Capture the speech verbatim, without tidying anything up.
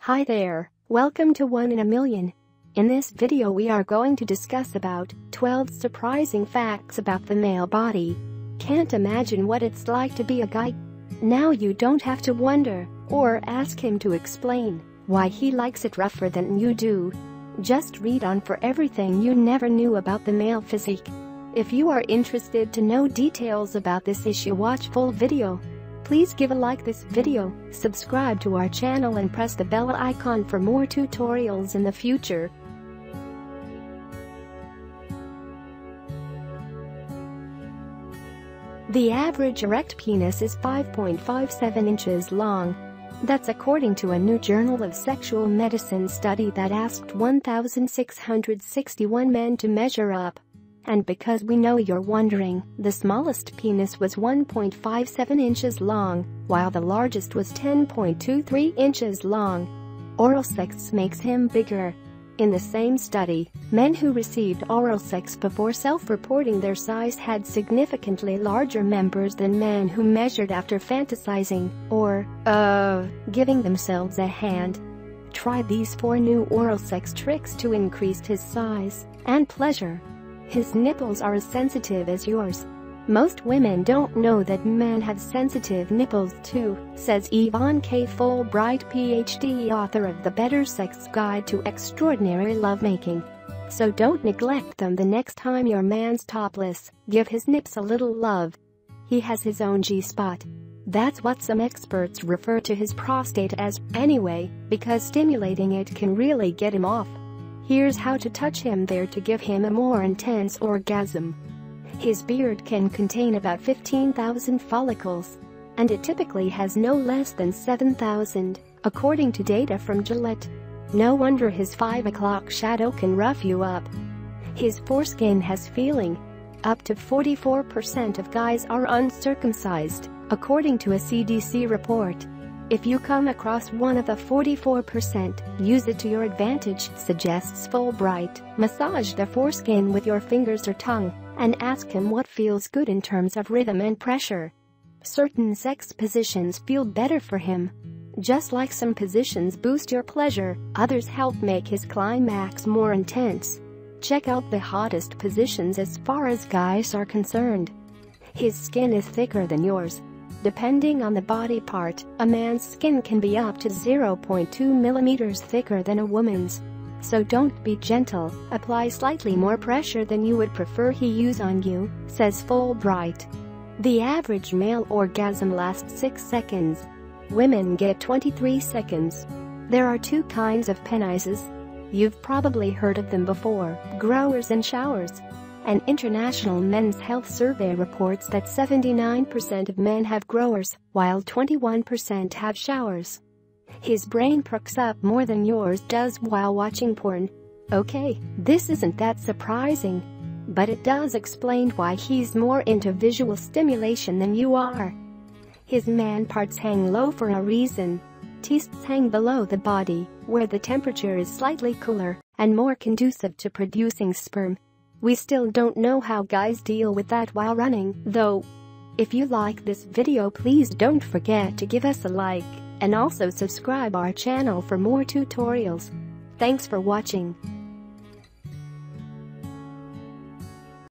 Hi there, welcome to One in a Million. In this video we are going to discuss about twelve surprising facts about the male body. Can't imagine what it's like to be a guy? Now you don't have to wonder or ask him to explain why he likes it rougher than you do. Just read on for everything you never knew about the male physique. If you are interested to know details about this issue, watch full video. Please give a like this video, subscribe to our channel and press the bell icon for more tutorials in the future. The average erect penis is five point five seven inches long. That's according to a new Journal of Sexual Medicine study that asked one thousand six hundred sixty-one men to measure up. And because we know you're wondering, the smallest penis was one point five seven inches long, while the largest was ten point two three inches long. Oral sex makes him bigger. In the same study, men who received oral sex before self-reporting their size had significantly larger members than men who measured after fantasizing, or, uh, giving themselves a hand. Try these four new oral sex tricks to increase his size and pleasure. His nipples are as sensitive as yours. Most women don't know that men have sensitive nipples too, says Yvonne K, Fulbright P H D author of The Better Sex Guide to Extraordinary Lovemaking. So don't neglect them the next time your man's topless. Give his nips a little love. He has his own G-spot. That's what some experts refer to his prostate as, anyway, because stimulating it can really get him off. Here's how to touch him there to give him a more intense orgasm. His beard can contain about fifteen thousand follicles, and it typically has no less than seven thousand, according to data from Gillette. No wonder his five o'clock shadow can rough you up. His foreskin has feeling. Up to forty-four percent of guys are uncircumcised, according to a C D C report. If you come across one of the forty-four percent, use it to your advantage, suggests Fulbright. Massage the foreskin with your fingers or tongue, and ask him what feels good in terms of rhythm and pressure. Certain sex positions feel better for him. Just like some positions boost your pleasure, others help make his climax more intense. Check out the hottest positions as far as guys are concerned. His skin is thicker than yours. Depending on the body part, a man's skin can be up to zero point two millimeters thicker than a woman's. So don't be gentle, apply slightly more pressure than you would prefer he use on you, says Fulbright. The average male orgasm lasts six seconds. Women get twenty-three seconds. There are two kinds of penises. You've probably heard of them before, growers and showers. An International Men's Health Survey reports that seventy-nine percent of men have growers, while twenty-one percent have showers. His brain perks up more than yours does while watching porn. Okay, this isn't that surprising. But it does explain why he's more into visual stimulation than you are. His man parts hang low for a reason. Tests hang below the body, where the temperature is slightly cooler and more conducive to producing sperm. We still don't know how guys deal with that while running, though. If you like this video, please don't forget to give us a like, and also subscribe our channel for more tutorials. Thanks for watching.